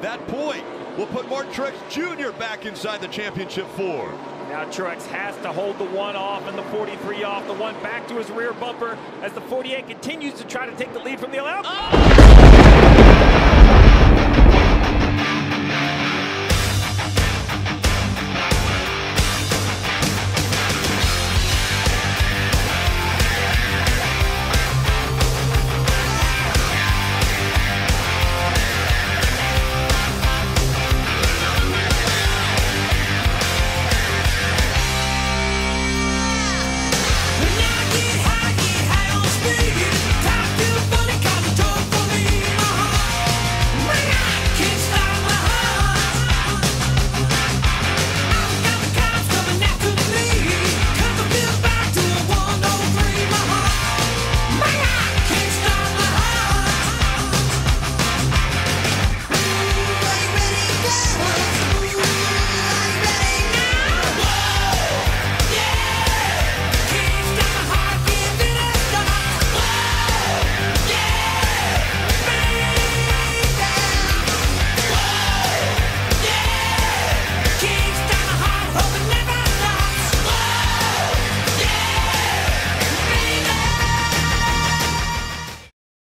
That point will put Martin Truex Jr. back inside the championship four. Now Truex has to hold the 1 off and the 43 off, the 1 back to his rear bumper as the 48 continues to try to take the lead from the 11. Oh!